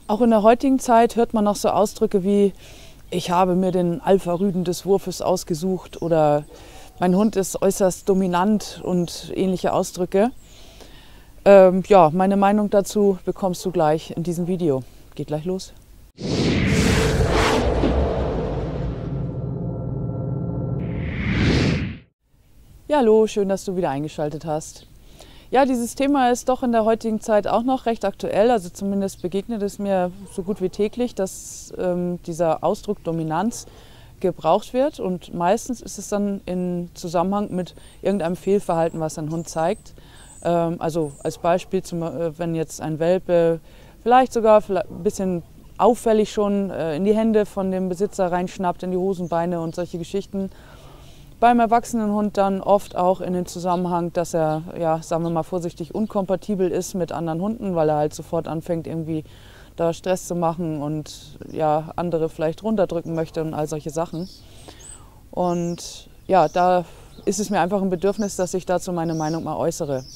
Auch in der heutigen Zeit hört man noch so Ausdrücke wie: Ich habe mir den Alpha-Rüden des Wurfes ausgesucht oder mein Hund ist äußerst dominant und ähnliche Ausdrücke. Ja, meine Meinung dazu bekommst du gleich in diesem Video. Geht gleich los. Ja, hallo, schön, dass du wieder eingeschaltet hast. Ja, dieses Thema ist doch in der heutigen Zeit auch noch recht aktuell. Also zumindest begegnet es mir so gut wie täglich, dass dieser Ausdruck Dominanz gebraucht wird. Und meistens ist es dann in Zusammenhang mit irgendeinem Fehlverhalten, was ein Hund zeigt. Also als Beispiel, wenn jetzt ein Welpe vielleicht sogar ein bisschen auffällig schon in die Hände von dem Besitzer reinschnappt, in die Hosenbeine und solche Geschichten. Beim erwachsenen Hund dann oft auch in den Zusammenhang, dass er, ja, sagen wir mal vorsichtig, unkompatibel ist mit anderen Hunden, weil er halt sofort anfängt, irgendwie da Stress zu machen und ja, andere vielleicht runterdrücken möchte und all solche Sachen. Und ja, da ist es mir einfach ein Bedürfnis, dass ich dazu meine Meinung mal äußere.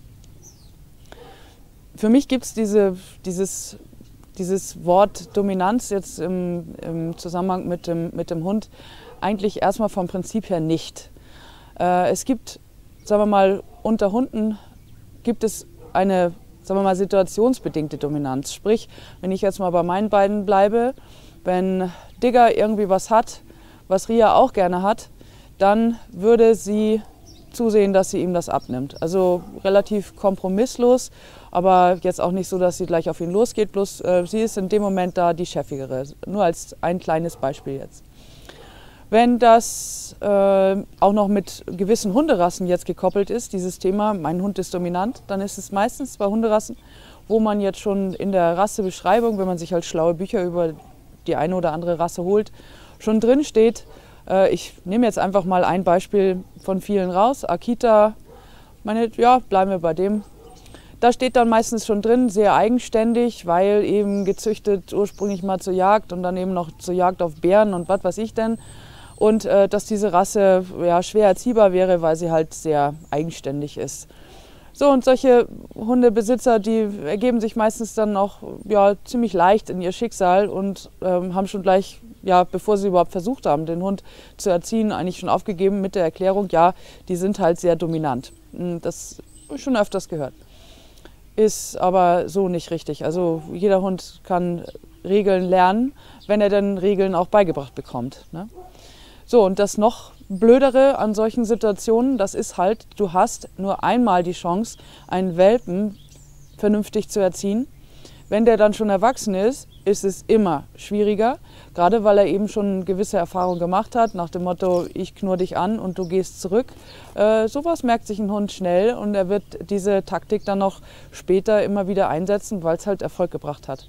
Für mich gibt es dieses Wort Dominanz jetzt im Zusammenhang mit dem Hund eigentlich erstmal vom Prinzip her nicht. Es gibt, sagen wir mal, unter Hunden gibt es eine, sagen wir mal, situationsbedingte Dominanz. Sprich, wenn ich jetzt mal bei meinen beiden bleibe, wenn Digger irgendwie was hat, was Ria auch gerne hat, dann würde sie zusehen, dass sie ihm das abnimmt. Also relativ kompromisslos, aber jetzt auch nicht so, dass sie gleich auf ihn losgeht. Bloß sie ist in dem Moment da die Chefigere. Nur als ein kleines Beispiel jetzt. Wenn das auch noch mit gewissen Hunderassen jetzt gekoppelt ist, dieses Thema, mein Hund ist dominant, dann ist es meistens bei Hunderassen, wo man jetzt schon in der Rassebeschreibung, wenn man sich halt schlaue Bücher über die eine oder andere Rasse holt, schon drin steht. Ich nehme jetzt einfach mal ein Beispiel von vielen raus. Akita, ja, bleiben wir bei dem. Da steht dann meistens schon drin, sehr eigenständig, weil eben gezüchtet ursprünglich mal zur Jagd und dann eben noch zur Jagd auf Bären und was weiß ich denn. Und dass diese Rasse ja, schwer erziehbar wäre, weil sie halt sehr eigenständig ist. So, und solche Hundebesitzer, die ergeben sich meistens dann auch ja, ziemlich leicht in ihr Schicksal und haben schon gleich, ja, bevor sie überhaupt versucht haben, den Hund zu erziehen, eigentlich schon aufgegeben mit der Erklärung, ja, die sind halt sehr dominant. Das habe ich schon öfters gehört. Ist aber so nicht richtig. Also jeder Hund kann Regeln lernen, wenn er dann Regeln auch beigebracht bekommt, ne? So, und das noch Blödere an solchen Situationen, das ist halt, du hast nur einmal die Chance, einen Welpen vernünftig zu erziehen. Wenn der dann schon erwachsen ist, ist es immer schwieriger, gerade weil er eben schon eine gewisse Erfahrung gemacht hat, nach dem Motto, ich knurr dich an und du gehst zurück. Sowas merkt sich ein Hund schnell und er wird diese Taktik dann noch später immer wieder einsetzen, weil es halt Erfolg gebracht hat.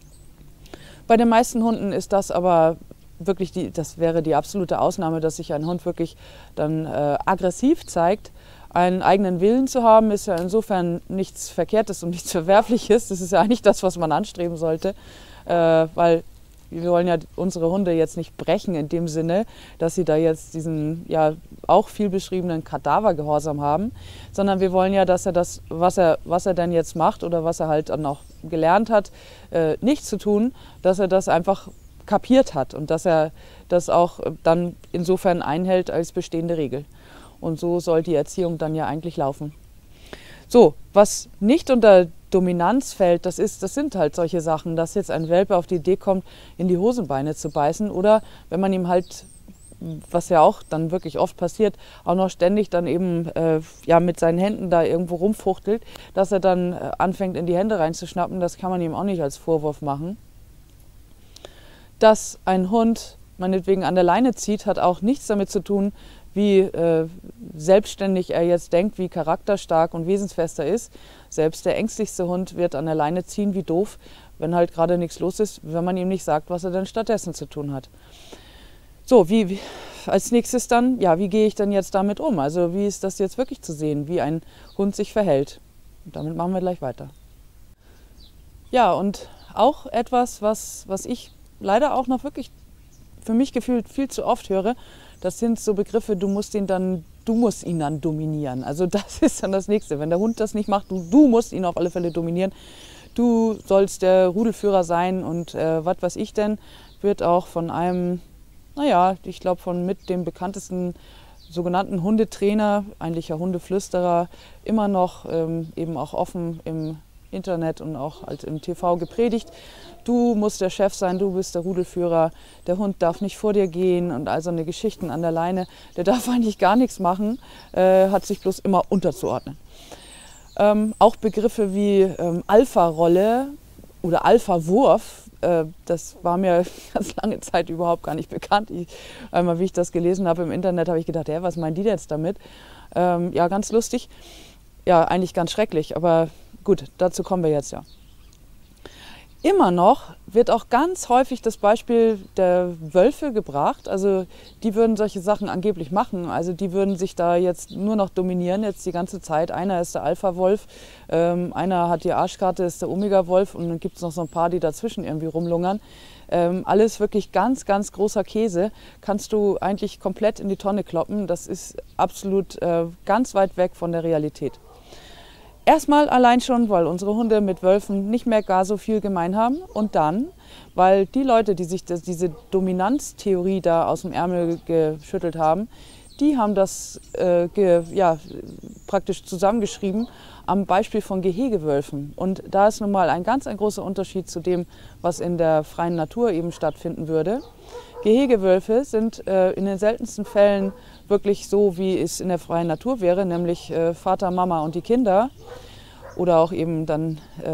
Bei den meisten Hunden ist das aber wirklich das wäre die absolute Ausnahme, dass sich ein Hund wirklich dann aggressiv zeigt. Einen eigenen Willen zu haben, ist ja insofern nichts Verkehrtes und nichts Verwerfliches. Das ist ja eigentlich das, was man anstreben sollte, weil wir wollen ja unsere Hunde jetzt nicht brechen in dem Sinne, dass sie da jetzt diesen ja auch viel beschriebenen Kadavergehorsam haben, sondern wir wollen ja, dass er das, was er denn jetzt macht oder was er halt dann auch gelernt hat, nicht zu tun, dass er das einfach kapiert hat und dass er das auch dann insofern einhält als bestehende Regel. Und so soll die Erziehung dann ja eigentlich laufen. So, was nicht unter Dominanz fällt, das sind halt solche Sachen, dass jetzt ein Welpe auf die Idee kommt, in die Hosenbeine zu beißen oder wenn man ihm halt, was ja auch dann wirklich oft passiert, auch noch ständig dann eben ja, mit seinen Händen da irgendwo rumfuchtelt, dass er dann anfängt, in die Hände reinzuschnappen, das kann man ihm auch nicht als Vorwurf machen. Dass ein Hund meinetwegen an der Leine zieht, hat auch nichts damit zu tun, wie selbstständig er jetzt denkt, wie charakterstark und wesensfest er ist. Selbst der ängstlichste Hund wird an der Leine ziehen, wie doof, wenn halt gerade nichts los ist, wenn man ihm nicht sagt, was er denn stattdessen zu tun hat. So, als nächstes dann, ja, wie gehe ich denn jetzt damit um? Also wie ist das jetzt wirklich zu sehen, wie ein Hund sich verhält? Und damit machen wir gleich weiter. Ja, und auch etwas, was ich leider auch noch wirklich für mich gefühlt viel zu oft höre, das sind so Begriffe, du musst ihn dann dominieren. Also das ist dann das Nächste. Wenn der Hund das nicht macht, du musst ihn auf alle Fälle dominieren. du sollst der Rudelführer sein und was weiß ich denn, wird auch von einem, naja, ich glaube von mit dem bekanntesten sogenannten Hundetrainer, eigentlich ja Hundeflüsterer, immer noch eben auch offen im Internet und auch halt im TV gepredigt. Du musst der Chef sein, du bist der Rudelführer, der Hund darf nicht vor dir gehen und all so eine Geschichten an der Leine. Der darf eigentlich gar nichts machen, hat sich bloß immer unterzuordnen. Auch Begriffe wie Alpha-Rolle oder Alpha-Wurf, das war mir ganz lange Zeit überhaupt gar nicht bekannt. Einmal, wie ich das gelesen habe im Internet, habe ich gedacht, was meinen die jetzt damit? Ja, ganz lustig. Ja, eigentlich ganz schrecklich, aber gut, dazu kommen wir jetzt ja. Immer noch wird auch ganz häufig das Beispiel der Wölfe gebracht. Also die würden solche Sachen angeblich machen. Also die würden sich da jetzt nur noch dominieren, jetzt die ganze Zeit. Einer ist der Alpha-Wolf, einer hat die Arschkarte, ist der Omega-Wolf und dann gibt es noch so ein paar, die dazwischen irgendwie rumlungern. Alles wirklich ganz, ganz großer Käse. Kannst du eigentlich komplett in die Tonne kloppen. Das ist absolut ganz weit weg von der Realität. Erstmal allein schon, weil unsere Hunde mit Wölfen nicht mehr gar so viel gemein haben. Und dann, weil die Leute, die sich diese Dominanztheorie da aus dem Ärmel geschüttelt haben, die haben das praktisch zusammengeschrieben am Beispiel von Gehegewölfen. Und da ist nun mal ein großer Unterschied zu dem, was in der freien Natur eben stattfinden würde. Gehegewölfe sind in den seltensten Fällen wirklich so, wie es in der freien Natur wäre, nämlich Vater, Mama und die Kinder oder auch eben dann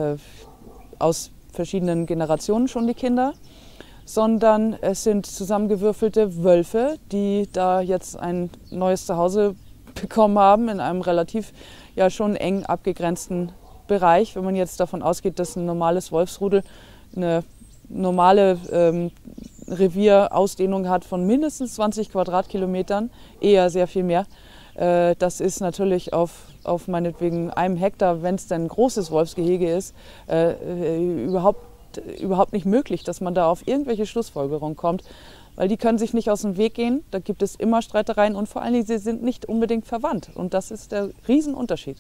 aus verschiedenen Generationen schon die Kinder, sondern es sind zusammengewürfelte Wölfe, die da jetzt ein neues Zuhause bekommen haben in einem relativ schon eng abgegrenzten Bereich. Wenn man jetzt davon ausgeht, dass ein normales Wolfsrudel eine normale Revierausdehnung hat von mindestens 20 Quadratkilometern, eher sehr viel mehr. Das ist natürlich auf meinetwegen einem Hektar, wenn es denn ein großes Wolfsgehege ist, überhaupt nicht möglich, dass man da auf irgendwelche Schlussfolgerungen kommt, weil die können sich nicht aus dem Weg gehen, da gibt es immer Streitereien und vor allen Dingen, sie sind nicht unbedingt verwandt und das ist der Riesenunterschied.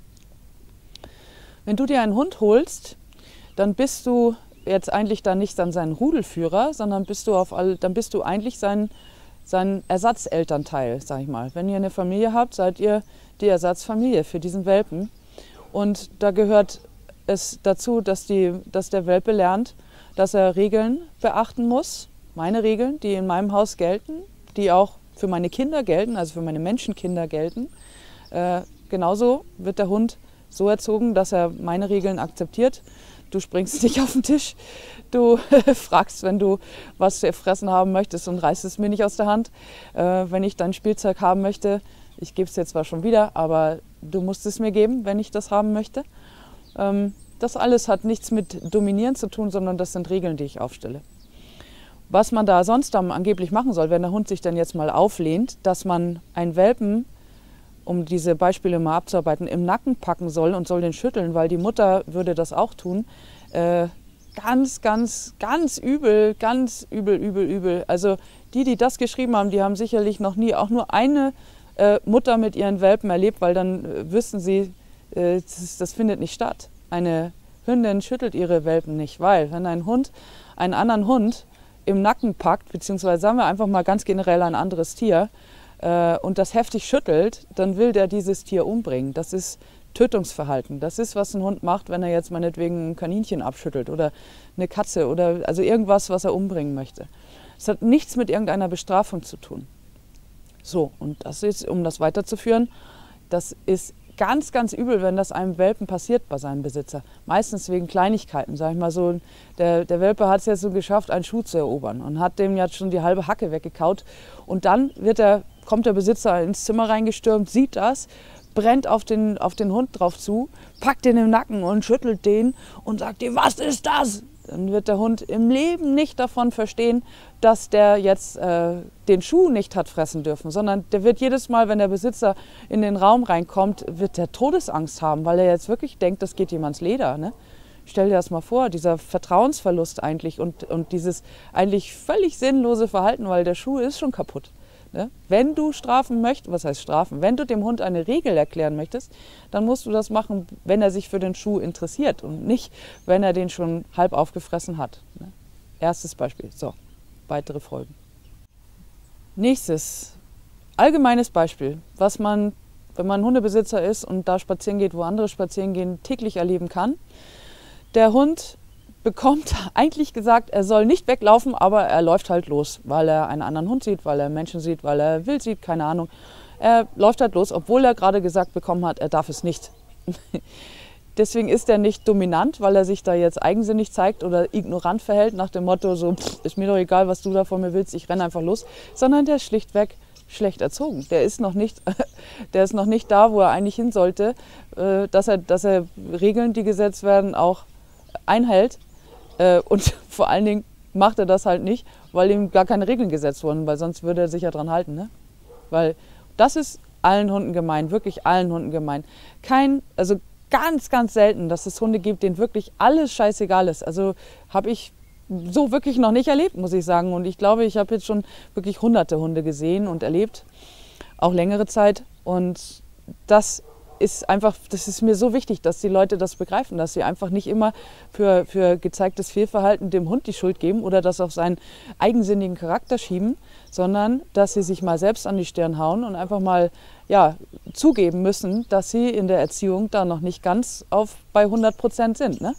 Wenn du dir einen Hund holst, dann bist du jetzt eigentlich dann nicht dann sein Rudelführer, sondern bist du eigentlich sein Ersatzelternteil, sag ich mal. Wenn ihr eine Familie habt, seid ihr die Ersatzfamilie für diesen Welpen. Und da gehört es dazu, dass der Welpe lernt, dass er Regeln beachten muss. Meine Regeln, die in meinem Haus gelten, die auch für meine Kinder gelten, also für meine Menschenkinder gelten. Genauso wird der Hund so erzogen, dass er meine Regeln akzeptiert. Du springst nicht auf den Tisch, du fragst, wenn du was zu fressen haben möchtest und reißt es mir nicht aus der Hand. Wenn ich dein Spielzeug haben möchte, ich gebe es dir zwar schon wieder, aber du musst es mir geben, wenn ich das haben möchte. Das alles hat nichts mit Dominieren zu tun, sondern das sind Regeln, die ich aufstelle. Was man da sonst dann angeblich machen soll, wenn der Hund sich dann jetzt mal auflehnt, dass man einen Welpen, um diese Beispiele mal abzuarbeiten, im Nacken packen soll und soll den schütteln, weil die Mutter würde das auch tun. Ganz, ganz, ganz übel, ganz übel, übel, übel. Also die das geschrieben haben, die haben sicherlich noch nie auch nur eine Mutter mit ihren Welpen erlebt, weil dann wüssten sie, das findet nicht statt. Eine Hündin schüttelt ihre Welpen nicht, weil wenn ein Hund einen anderen Hund im Nacken packt, beziehungsweise sagen wir einfach mal ganz generell ein anderes Tier, und das heftig schüttelt, dann will der dieses Tier umbringen. Das ist Tötungsverhalten. Das ist, was ein Hund macht, wenn er jetzt meinetwegen ein Kaninchen abschüttelt oder eine Katze oder also irgendwas, was er umbringen möchte. Es hat nichts mit irgendeiner Bestrafung zu tun. So, und das ist, um das weiterzuführen, das ist ganz, ganz übel, wenn das einem Welpen passiert bei seinem Besitzer. Meistens wegen Kleinigkeiten, sag ich mal so. Der Welpe hat es jetzt so geschafft, einen Schuh zu erobern und hat dem jetzt schon die halbe Hacke weggekaut. Und dann kommt der Besitzer ins Zimmer reingestürmt, sieht das, brennt auf den Hund drauf zu, packt den im Nacken und schüttelt den und sagt ihm, was ist das? Dann wird der Hund im Leben nicht davon verstehen, dass der jetzt den Schuh nicht hat fressen dürfen, sondern der wird jedes Mal, wenn der Besitzer in den Raum reinkommt, wird der Todesangst haben, weil er jetzt wirklich denkt, das geht jemands Leder. Ne? Stell dir das mal vor, dieser Vertrauensverlust eigentlich und dieses eigentlich völlig sinnlose Verhalten, weil der Schuh ist schon kaputt. Ne? Wenn du strafen möchtest, was heißt strafen? Wenn du dem Hund eine Regel erklären möchtest, dann musst du das machen, wenn er sich für den Schuh interessiert und nicht, wenn er den schon halb aufgefressen hat. Ne? Erstes Beispiel. So, weitere Folgen. Nächstes, allgemeines Beispiel, was man, wenn man Hundebesitzer ist und da spazieren geht, wo andere spazieren gehen, täglich erleben kann. Der Hund bekommt eigentlich gesagt, er soll nicht weglaufen, aber er läuft halt los, weil er einen anderen Hund sieht, weil er Menschen sieht, weil er wild sieht, keine Ahnung. Er läuft halt los, obwohl er gerade gesagt bekommen hat, er darf es nicht. Deswegen ist er nicht dominant, weil er sich da jetzt eigensinnig zeigt oder ignorant verhält, nach dem Motto, so, ist mir doch egal, was du da von mir willst, ich renne einfach los, sondern der ist schlichtweg schlecht erzogen. Der ist noch nicht da, wo er eigentlich hin sollte, dass er Regeln, die gesetzt werden, auch einhält. Und vor allen Dingen macht er das halt nicht, weil ihm gar keine Regeln gesetzt wurden, weil sonst würde er sich ja dran halten. Ne? Weil das ist allen Hunden gemein, wirklich allen Hunden gemein. Also ganz, ganz selten, dass es Hunde gibt, denen wirklich alles scheißegal ist. Also habe ich so wirklich noch nicht erlebt, muss ich sagen. Und ich glaube, ich habe jetzt schon wirklich hunderte Hunde gesehen und erlebt, auch längere Zeit. Und das ist mir so wichtig, dass die Leute das begreifen, dass sie einfach nicht immer für gezeigtes Fehlverhalten dem Hund die Schuld geben oder das auf seinen eigensinnigen Charakter schieben, sondern dass sie sich mal selbst an die Stirn hauen und einfach mal zugeben müssen, dass sie in der Erziehung da noch nicht ganz bei 100% sind. Ne?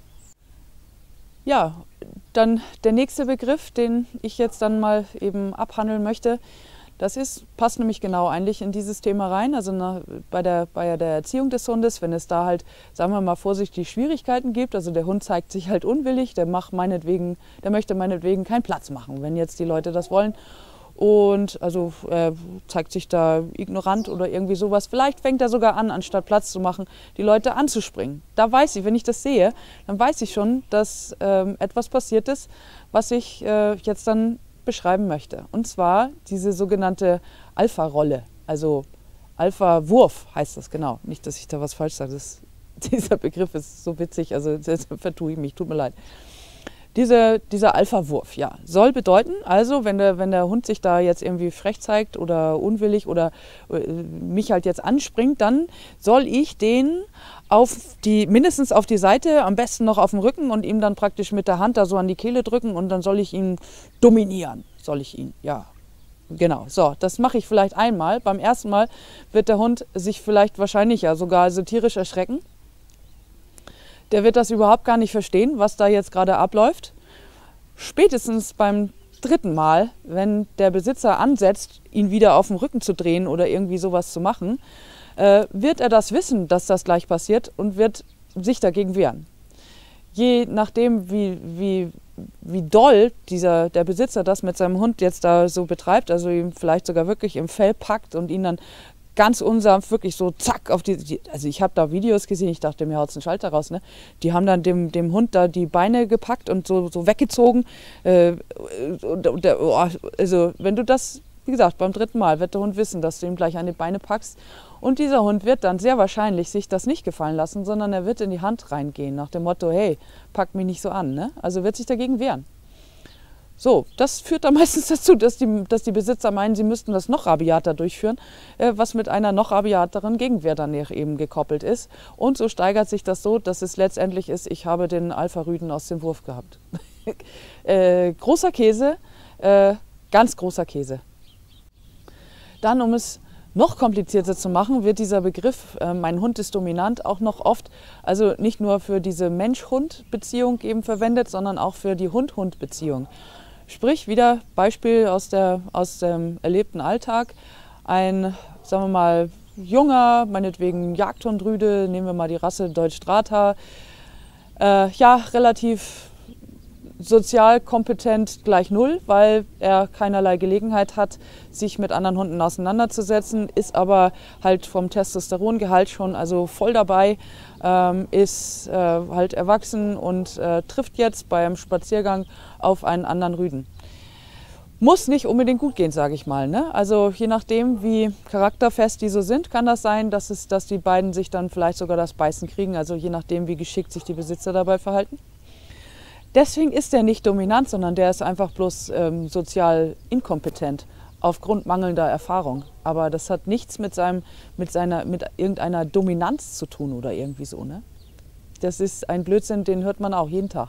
Ja, dann der nächste Begriff, den ich jetzt dann mal eben abhandeln möchte, passt nämlich genau eigentlich in dieses Thema rein, also bei der Erziehung des Hundes, wenn es da halt, sagen wir mal vorsichtig, Schwierigkeiten gibt, also der Hund zeigt sich halt unwillig, der möchte meinetwegen keinen Platz machen, wenn jetzt die Leute das wollen und also zeigt sich da ignorant oder irgendwie sowas, vielleicht fängt er sogar an, anstatt Platz zu machen, die Leute anzuspringen. Da weiß ich, wenn ich das sehe, dann weiß ich schon, dass etwas passiert ist, was ich jetzt dann beschreiben möchte. Und zwar diese sogenannte Alpha-Rolle, also Alpha-Wurf heißt das, genau. Nicht, dass ich da was falsch sage, dieser Begriff ist so witzig, also jetzt vertue ich mich, tut mir leid. Dieser Alpha-Wurf, ja, soll bedeuten, also wenn der Hund sich da jetzt irgendwie frech zeigt oder unwillig oder mich halt jetzt anspringt, dann soll ich den mindestens auf die Seite, am besten noch auf dem Rücken und ihm dann praktisch mit der Hand da so an die Kehle drücken und dann soll ich ihn dominieren, ja. Genau, so, das mache ich vielleicht einmal. Beim ersten Mal wird der Hund sich wahrscheinlich ja sogar tierisch erschrecken. Der wird das überhaupt gar nicht verstehen, was da jetzt gerade abläuft. Spätestens beim dritten Mal, wenn der Besitzer ansetzt, ihn wieder auf den Rücken zu drehen oder irgendwie sowas zu machen, wird er das wissen, dass das gleich passiert und wird sich dagegen wehren. Je nachdem, wie doll der Besitzer das mit seinem Hund jetzt da so betreibt, also ihn vielleicht sogar wirklich im Fell packt und ihn dann ganz unsanft wirklich so zack auf also ich habe da Videos gesehen, ich dachte, mir haut's einen Schalter raus, ne? Die haben dann dem Hund da die Beine gepackt und so weggezogen. Also wenn du das, wie gesagt, beim dritten Mal wird der Hund wissen, dass du ihm gleich an die Beine packst. Und dieser Hund wird dann sehr wahrscheinlich sich das nicht gefallen lassen, sondern er wird in die Hand reingehen, nach dem Motto, hey, pack mich nicht so an, ne? Also wird sich dagegen wehren. So, das führt dann meistens dazu, dass die Besitzer meinen, sie müssten das noch rabiater durchführen, was mit einer noch rabiateren Gegenwehr dann eben gekoppelt ist. Und so steigert sich das so, dass es letztendlich ist, ich habe den Alpha-Rüden aus dem Wurf gehabt. Großer Käse, ganz großer Käse. Dann, um es noch komplizierter zu machen, wird dieser Begriff, mein Hund ist dominant, auch noch oft, also nicht nur für diese Mensch-Hund-Beziehung eben verwendet, sondern auch für die Hund-Hund-Beziehung. Sprich, wieder Beispiel aus dem erlebten Alltag, ein, sagen wir mal, junger, meinetwegen Jagdhundrüde, nehmen wir mal die Rasse Deutsch-Drahter, relativ sozial kompetent gleich null, weil er keinerlei Gelegenheit hat, sich mit anderen Hunden auseinanderzusetzen, ist aber halt vom Testosterongehalt schon also voll dabei, ist halt erwachsen und trifft jetzt beim Spaziergang auf einen anderen Rüden. Muss nicht unbedingt gut gehen, sage ich mal. Ne? Also je nachdem, wie charakterfest die so sind, kann das sein, dass die beiden sich dann vielleicht sogar das Beißen kriegen, also je nachdem, wie geschickt sich die Besitzer dabei verhalten. Deswegen ist der nicht dominant, sondern der ist einfach bloß sozial inkompetent. aufgrund mangelnder Erfahrung. Aber das hat nichts mit irgendeiner Dominanz zu tun oder irgendwie so, ne? Das ist ein Blödsinn, den hört man auch jeden Tag.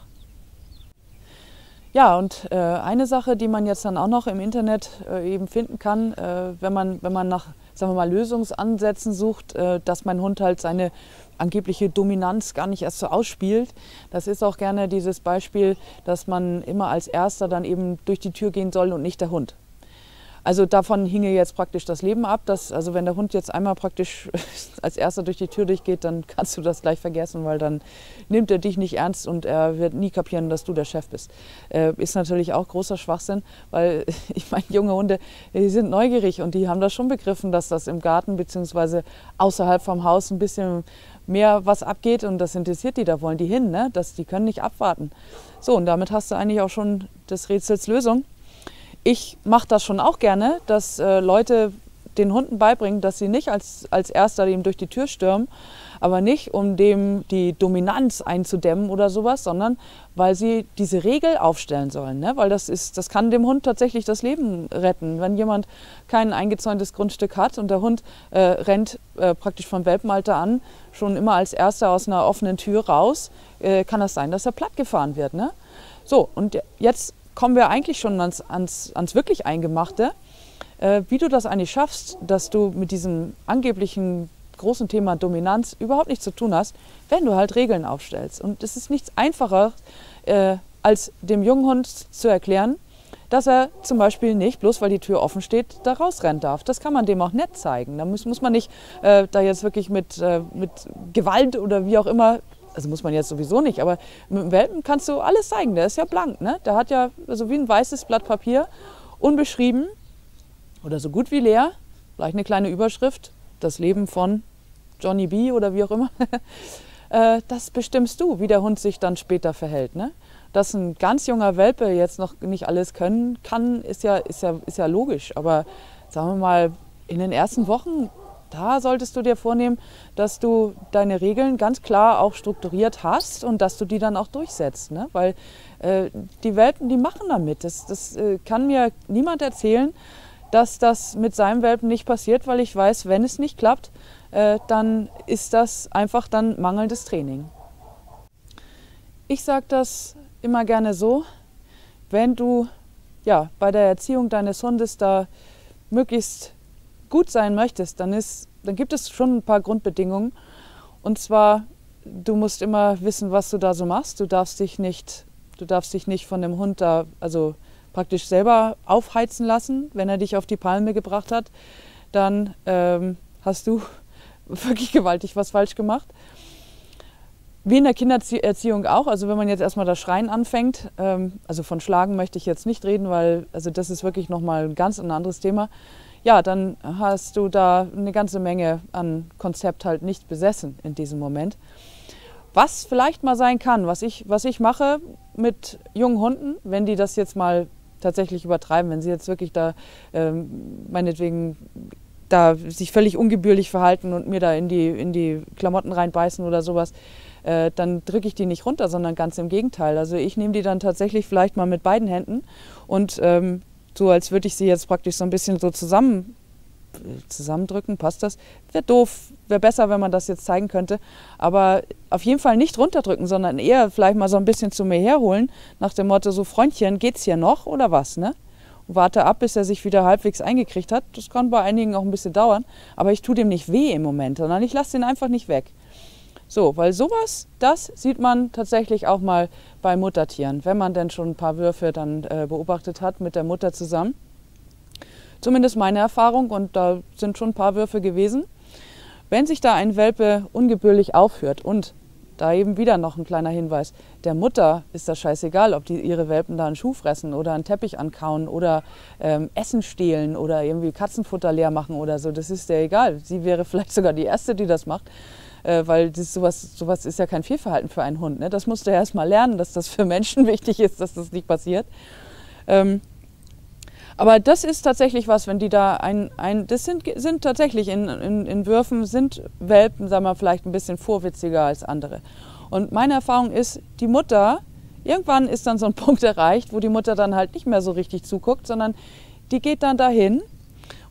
Ja, und eine Sache, die man jetzt dann auch noch im Internet eben finden kann, wenn man nach, sagen wir mal, Lösungsansätzen sucht, dass mein Hund halt seine angebliche Dominanz gar nicht erst so ausspielt. Das ist auch gerne dieses Beispiel, dass man immer als Erster dann eben durch die Tür gehen soll und nicht der Hund. Also davon hinge jetzt praktisch das Leben ab. Also wenn der Hund jetzt einmal praktisch als Erster durch die Tür durchgeht, dann kannst du das gleich vergessen, weil dann nimmt er dich nicht ernst und er wird nie kapieren, dass du der Chef bist. Ist natürlich auch großer Schwachsinn, weil ich meine, junge Hunde, die sind neugierig und die haben das schon begriffen, dass das im Garten bzw. außerhalb vom Haus ein bisschen mehr was abgeht und das interessiert die, da wollen die hin, ne? Die können nicht abwarten. So, und damit hast du eigentlich auch schon des Rätsels Lösung. Ich mache das schon auch gerne, dass Leute den Hunden beibringen, dass sie nicht als Erster ihm durch die Tür stürmen, aber nicht, um dem die Dominanz einzudämmen oder sowas, sondern weil sie diese Regel aufstellen sollen. Ne? Weil das kann dem Hund tatsächlich das Leben retten. Wenn jemand kein eingezäuntes Grundstück hat und der Hund rennt praktisch vom Welpenalter an, schon immer als Erster aus einer offenen Tür raus, kann das sein, dass er plattgefahren wird. Ne? So, und jetzt kommen wir eigentlich schon ans wirklich Eingemachte, wie du das eigentlich schaffst, dass du mit diesem angeblichen großen Thema Dominanz überhaupt nichts zu tun hast, wenn du halt Regeln aufstellst. Und es ist nichts einfacher, als dem jungen Hund zu erklären, dass er zum Beispiel nicht, bloß weil die Tür offen steht, da rausrennen darf. Das kann man dem auch nett zeigen. Da muss man nicht da jetzt wirklich mit Gewalt oder wie auch immer, also muss man jetzt sowieso nicht, aber mit dem Welpen kannst du alles zeigen. Der ist ja blank, ne? Der hat ja so wie ein weißes Blatt Papier, unbeschrieben oder so gut wie leer, vielleicht eine kleine Überschrift, das Leben von Johnny B. oder wie auch immer. Das bestimmst du, wie der Hund sich dann später verhält, ne? Dass ein ganz junger Welpe jetzt noch nicht alles können kann, ist ja logisch. Aber sagen wir mal, in den ersten Wochen, da solltest du dir vornehmen, dass du deine Regeln ganz klar auch strukturiert hast und dass du die dann auch durchsetzt. Ne? Weil die Welpen, die machen damit. Das kann mir niemand erzählen, dass das mit seinem Welpen nicht passiert, weil ich weiß, wenn es nicht klappt, dann ist das einfach dann mangelndes Training. Ich sage das immer gerne so, wenn du bei der Erziehung deines Hundes da möglichst gut sein möchtest, dann gibt es schon ein paar Grundbedingungen. Und zwar, du musst immer wissen, was du da so machst. Du darfst dich nicht von dem Hund da also praktisch selber aufheizen lassen. Wenn er dich auf die Palme gebracht hat, dann hast du wirklich gewaltig was falsch gemacht. Wie in der Kindererziehung auch, also wenn man jetzt erstmal das Schreien anfängt, also von Schlagen möchte ich jetzt nicht reden, weil also das ist wirklich nochmal ein ganz anderes Thema. Ja, dann hast du da eine ganze Menge an Konzept halt nicht besessen in diesem Moment. Was vielleicht mal sein kann, was ich mache mit jungen Hunden, wenn die das jetzt mal tatsächlich übertreiben, wenn sie jetzt wirklich da meinetwegen da sich völlig ungebührlich verhalten und mir da in die Klamotten reinbeißen oder sowas, dann drücke ich die nicht runter, sondern ganz im Gegenteil. Also ich nehme die dann tatsächlich vielleicht mal mit beiden Händen und so als würde ich sie jetzt praktisch so ein bisschen so zusammendrücken, passt das? Wäre doof, wäre besser, wenn man das jetzt zeigen könnte. Aber auf jeden Fall nicht runterdrücken, sondern eher vielleicht mal so ein bisschen zu mir herholen, nach dem Motto, so Freundchen, geht's hier noch oder was, ne? Und warte ab, bis er sich wieder halbwegs eingekriegt hat. Das kann bei einigen auch ein bisschen dauern, aber ich tue dem nicht weh im Moment, sondern ich lasse den einfach nicht weg. So, weil sowas, das sieht man tatsächlich auch mal bei Muttertieren, wenn man denn schon ein paar Würfe dann beobachtet hat mit der Mutter zusammen. Zumindest meine Erfahrung, und da sind schon ein paar Würfe gewesen. Wenn sich da ein Welpe ungebührlich aufführt, und da eben wieder noch ein kleiner Hinweis, der Mutter ist das scheißegal, ob die ihre Welpen da einen Schuh fressen oder einen Teppich ankauen oder Essen stehlen oder irgendwie Katzenfutter leer machen oder so, das ist der egal. Sie wäre vielleicht sogar die Erste, die das macht. Weil sowas ist ja kein Fehlverhalten für einen Hund. Ne? Das musst du ja erst mal lernen, dass das für Menschen wichtig ist, dass das nicht passiert. Aber das ist tatsächlich was, wenn die da das sind tatsächlich in Würfen sind Welpen, sagen wir vielleicht ein bisschen vorwitziger als andere. Und meine Erfahrung ist, die Mutter, irgendwann ist dann so ein Punkt erreicht, wo die Mutter dann halt nicht mehr so richtig zuguckt, sondern die geht dann dahin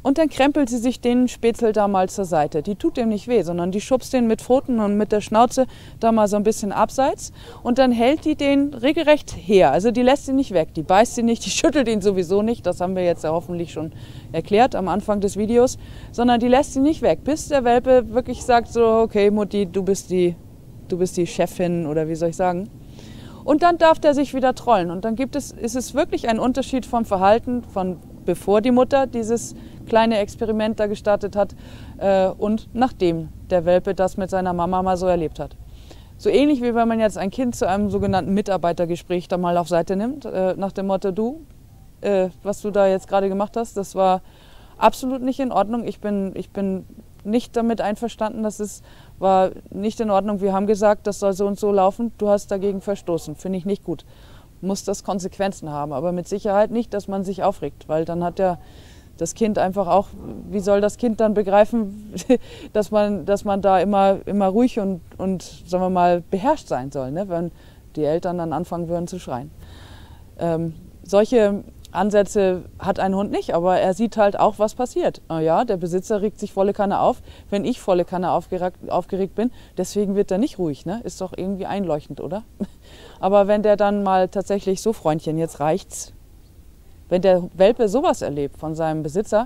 Und dann krempelt sie sich den Spätzle da mal zur Seite. Die tut dem nicht weh, sondern die schubst den mit Pfoten und mit der Schnauze da mal so ein bisschen abseits. Und dann hält die den regelrecht her. Also die lässt ihn nicht weg, die beißt ihn nicht, die schüttelt ihn sowieso nicht. Das haben wir jetzt ja hoffentlich schon erklärt am Anfang des Videos. Sondern die lässt ihn nicht weg, bis der Welpe wirklich sagt so, okay Mutti, du bist die Chefin oder wie soll ich sagen. Und dann darf der sich wieder trollen. Und dann ist es wirklich ein Unterschied vom Verhalten von bevor die Mutter dieses kleine Experiment da gestartet hat und nachdem der Welpe das mit seiner Mama mal so erlebt hat. So ähnlich wie wenn man jetzt ein Kind zu einem sogenannten Mitarbeitergespräch da mal auf Seite nimmt, nach dem Motto, du, was du da jetzt gerade gemacht hast, das war absolut nicht in Ordnung. Ich bin nicht damit einverstanden, war nicht in Ordnung. Wir haben gesagt, das soll so und so laufen, du hast dagegen verstoßen, finde ich nicht gut. Muss das Konsequenzen haben, aber mit Sicherheit nicht, dass man sich aufregt, weil dann hat ja das Kind einfach auch, wie soll das Kind dann begreifen, dass man da immer ruhig und sagen wir mal beherrscht sein soll, ne? Wenn die Eltern dann anfangen würden zu schreien. Solche Ansätze hat ein Hund nicht, aber er sieht halt auch, was passiert. Ja, der Besitzer regt sich volle Kanne auf, wenn ich volle Kanne aufgeregt bin. Deswegen wird er nicht ruhig, ne? Ist doch irgendwie einleuchtend, oder? Aber wenn der dann mal tatsächlich so, Freundchen, jetzt reicht's. Wenn der Welpe sowas erlebt von seinem Besitzer,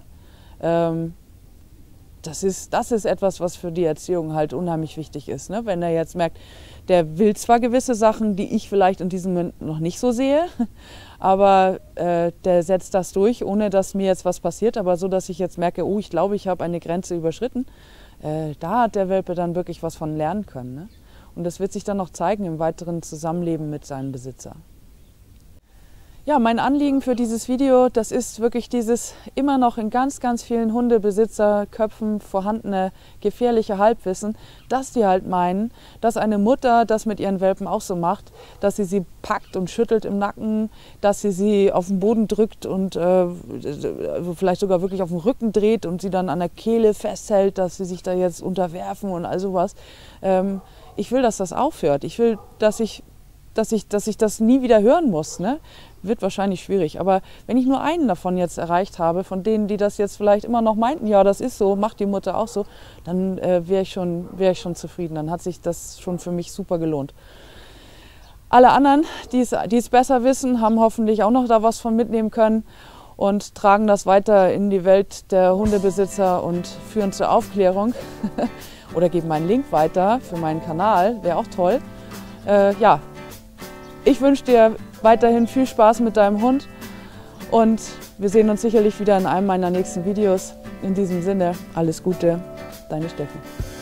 das ist etwas, was für die Erziehung halt unheimlich wichtig ist. Ne? Wenn er jetzt merkt, der will zwar gewisse Sachen, die ich vielleicht in diesem Moment noch nicht so sehe, aber der setzt das durch, ohne dass mir jetzt was passiert, aber so, dass ich jetzt merke, oh, ich glaube, ich habe eine Grenze überschritten. Da hat der Welpe dann wirklich was von lernen können. Ne? Und das wird sich dann noch zeigen im weiteren Zusammenleben mit seinem Besitzer. Ja, mein Anliegen für dieses Video, das ist wirklich dieses immer noch in ganz, ganz vielen Hundebesitzerköpfen vorhandene gefährliche Halbwissen, dass die halt meinen, dass eine Mutter das mit ihren Welpen auch so macht, dass sie packt und schüttelt im Nacken, dass sie auf den Boden drückt und vielleicht sogar wirklich auf den Rücken dreht und sie dann an der Kehle festhält, dass sie sich da jetzt unterwerfen und all sowas. Ich will, dass das aufhört. Ich will, dass ich das nie wieder hören muss. Ne? Wird wahrscheinlich schwierig. Aber wenn ich nur einen davon jetzt erreicht habe, von denen, die das jetzt vielleicht immer noch meinten, ja, das ist so, macht die Mutter auch so, dann wäre ich schon zufrieden. Dann hat sich das schon für mich super gelohnt. Alle anderen, die es besser wissen, haben hoffentlich auch noch da was von mitnehmen können und tragen das weiter in die Welt der Hundebesitzer und führen zur Aufklärung. Oder geben meinen Link weiter für meinen Kanal, wäre auch toll. Ja. Ich wünsche dir weiterhin viel Spaß mit deinem Hund und wir sehen uns sicherlich wieder in einem meiner nächsten Videos. In diesem Sinne, alles Gute, deine Steffi.